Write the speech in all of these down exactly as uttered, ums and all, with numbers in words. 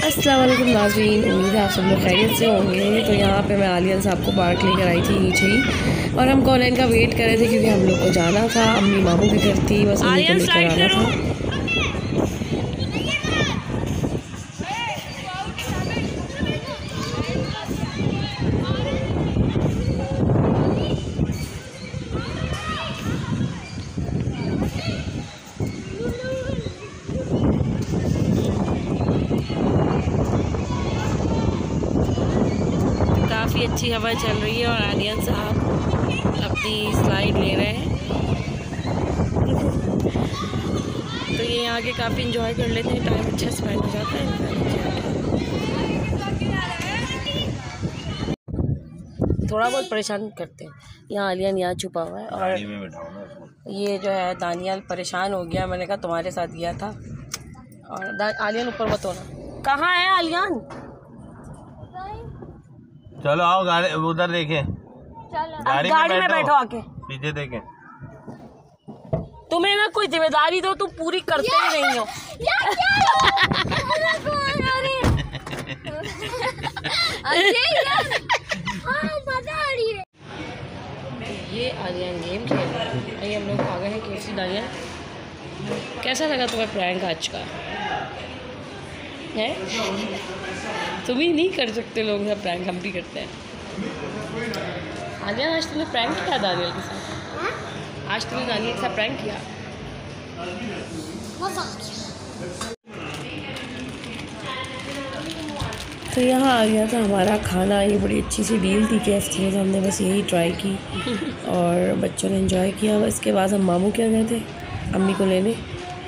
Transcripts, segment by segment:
अस्सलाम वालेकुम नाज़रीन, उम्मीद है आप सब लोग खैरियत से होंगे। तो यहाँ पे मैं आलियन साहब को पार्क लेकर आई थी नीचे ही, और हम कौनैन का वेट कर रहे थे क्योंकि हम लोग को जाना था। अम्मी मामू के घर थी, बस उन्हीं को लेकर आना था। काफ़ी अच्छी हवा चल रही है और आलियन साहब अपनी स्लाइड ले रहे हैं। तो ये यहाँ के काफ़ी इंजॉय कर लेते हैं, टाइम अच्छा स्पेंड हो जाता है। थोड़ा बहुत परेशान करते हैं। यहाँ आलियन यहाँ छुपा हुआ है और ये जो है दानियाल परेशान हो गया। मैंने कहा तुम्हारे साथ गया था। और आलियन ऊपर मत होना। कहाँ है आलियन? चलो आओ गाड़ी उधर देखें। गाड़ी, गाड़ी में बैठो आके पीछे देखें। तुम्हें मैं कोई जिम्मेदारी दो, तुम पूरी करते ही नहीं हो। ये आलियन गेम खेल रहा है। आइए हम लोग आ गए हैं केसी दानिया। कैसा लगा तुम्हें प्रैंक आज का? है तुम ही नहीं कर सकते लोग सब प्रैंक, हम भी करते हैं। आलियन आज तुमने प्रैंक किया दानियल के साथ? आज तुमने दानियल के साथ प्रैंक किया? तो यहाँ आ गया था हमारा खाना। ये बड़ी अच्छी सी डील थी केएफसी में, तो हमने बस यही ट्राई की और बच्चों ने एंजॉय किया। इसके बाद हम मामू क्या गए थे अम्मी को लेने।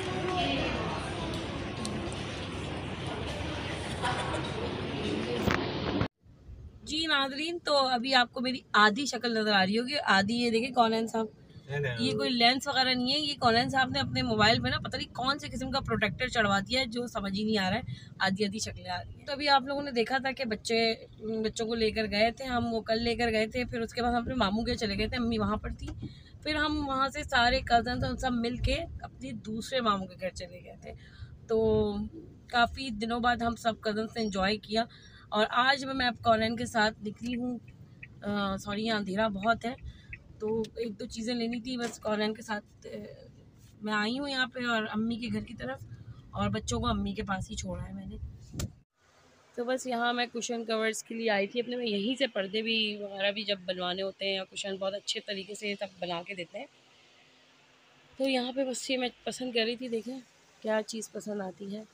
जी नाज़रीन, तो अभी आपको मेरी आधी शक्ल नज़र आ रही होगी। आधी ये देखिए कौनैन साहब, ये कोई लेंस वगैरह नहीं है। ये कौनैन साहब ने अपने मोबाइल पे ना पता नहीं कौन से किस्म का प्रोटेक्टर चढ़वा दिया है जो समझ ही नहीं आ रहा है। आधी आधी शक्लें आ रही हैं। तो अभी आप लोगों ने देखा था कि बच्चे बच्चों को लेकर गए थे हम, वो कल लेकर गए थे। फिर उसके बाद हम अपने मामू के चले गए थे, अम्मी वहाँ पर थी। फिर हम वहाँ से सारे कज़न सब मिल के अपने दूसरे मामू के घर चले गए थे। तो काफ़ी दिनों बाद हम सब कज़न से इंजॉय किया। और आज मैं कौनैन के साथ निकली हूँ। सॉरी यहाँ अंधेरा बहुत है, तो एक दो चीज़ें लेनी थी, बस कौनैन के साथ मैं आई हूँ यहाँ पे और अम्मी के घर की तरफ, और बच्चों को अम्मी के पास ही छोड़ा है मैंने। तो बस यहाँ मैं कुशन कवर्स के लिए आई थी अपने। मैं यहीं से पर्दे भी वगैरह भी जब बनवाने होते हैं, या कुशन बहुत अच्छे तरीके से सब बना के देते हैं। तो यहाँ पे बस ये मैं पसंद कर रही थी, देखें क्या चीज़ पसंद आती है।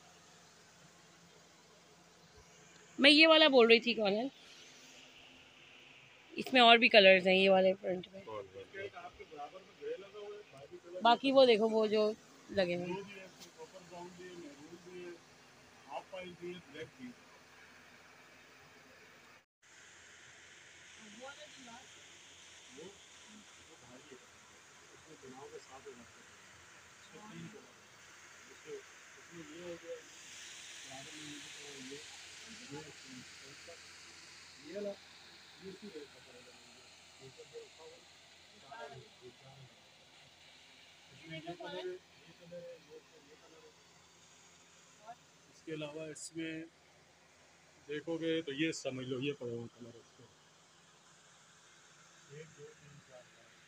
मैं ये वाला बोल रही थी कौनैन, इसमें और भी कलर्स हैं ये वाले फ्रंट में। बाकी वो देखो वो जो लगे हैं। इसके अलावा इसमें देखोगे तो ये समझ लो ये पड़ा हुआ कलर इसको एक दो तीन चार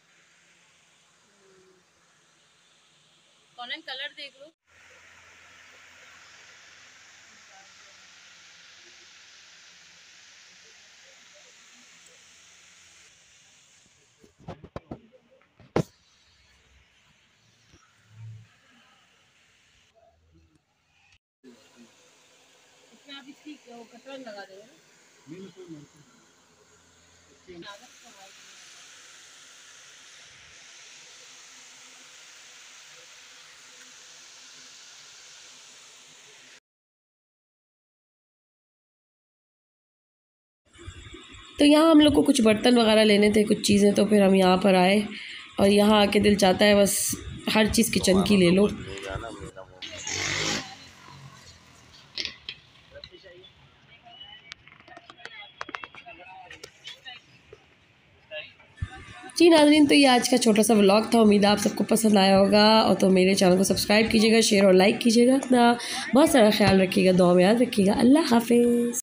कौनैन कलर देख लो। इसमें आप इसकी कटरन लगा देंगे ना। तो यहाँ हम लोग को कुछ बर्तन वगैरह लेने थे, कुछ चीज़ें, तो फिर हम यहाँ पर आए। और यहाँ आके दिल चाहता है बस हर चीज़ किचन की ले लो। जी नाज़रीन, तो ये आज का छोटा सा व्लॉग था। उम्मीद है आप सबको पसंद आया होगा, और तो मेरे चैनल को सब्सक्राइब कीजिएगा, शेयर और लाइक कीजिएगा। अपना बहुत सारा ख्याल रखिएगा, दुआ में याद रखिएगा। अल्लाह हाफिज़।